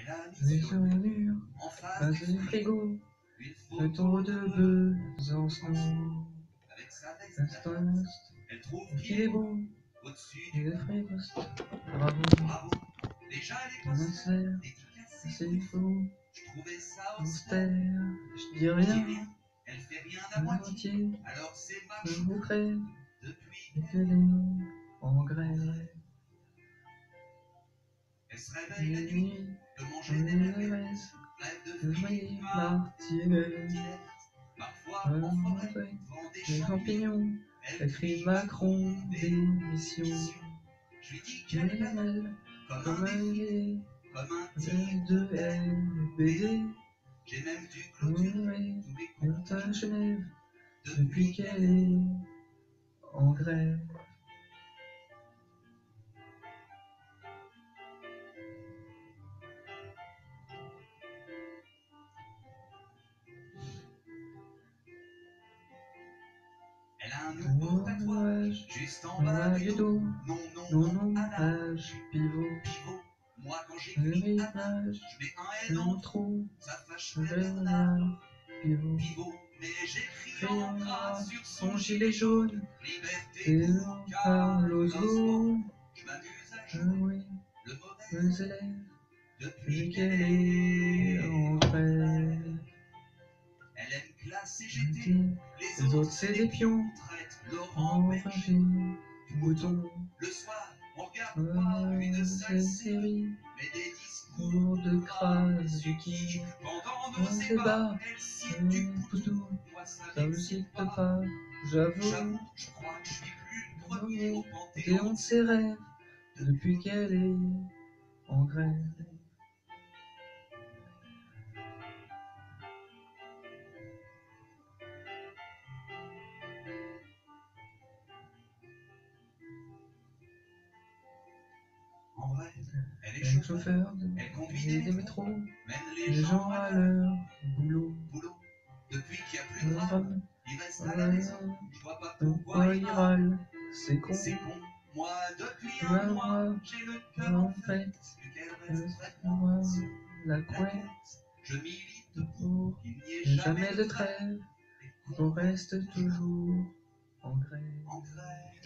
Les souvenirs, face du frigo, le tour de Besançon. L'instant, qu'il est beau, il est frais poste, bravo. Mon sphère, c'est faux, austère, je dis rien. Mon entier, je vous crève, et que les en grève. Les nuits, on les reste, de Marie Martinez. Les champignons, écrit Macron, démission. Je me mêle comme un ailé, de LBD. Honoré, monte à Genève, depuis qu'elle est en grève. Elle a un nouveau tatouage, juste en bas du dos. Non, Âge pivot. Moi quand Le j'écris rivage, je mets un L un en trou, ça fâche Bernard pivot. mais j'écris Crayon en gras noir, sur son gilet jaune, Liberté et pour Carlos Ghosn. Je m'amuse à Ah jouer oui, le les mauvais élèves, depuis depuis qu'elle qu'elle est en grève. Elle aime classer GT, Les autres c'est des pions, traite Laurent Berger. enragés, bouton. Le soir, on regarde pas une seule série, mais des discours Cours de Krasuki. pendant nos On ébats. débat, Elle cite du poutou, moi ça me cite pas, j'avoue. je crois que je suis plus le premier Premier au au panthéon panthéon de ses rêves, depuis qu'elle est en grève. En vrai, elle est Elle est chauffeur elle conduit des métros, mène les gens à leur boulot. Depuis qu'il n'y a plus de Un rame, rame, il reste à la maison. Je vois pas pourquoi pourquoi il il râle. râle, c'est con. C'est con. Moi, depuis Un un mois, mois, j'ai le cœur en en fête. fait, Vu qu'elle reste près de moi, moi, la la couette, couette. Je milite pour qu'il n'y ait jamais de trêve, et qu'on reste toujours en grève. en grève.